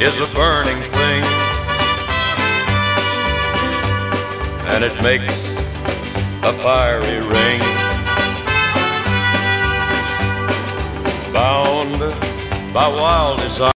is a burning thing, and it makes a fiery ring. Bound by wild desire,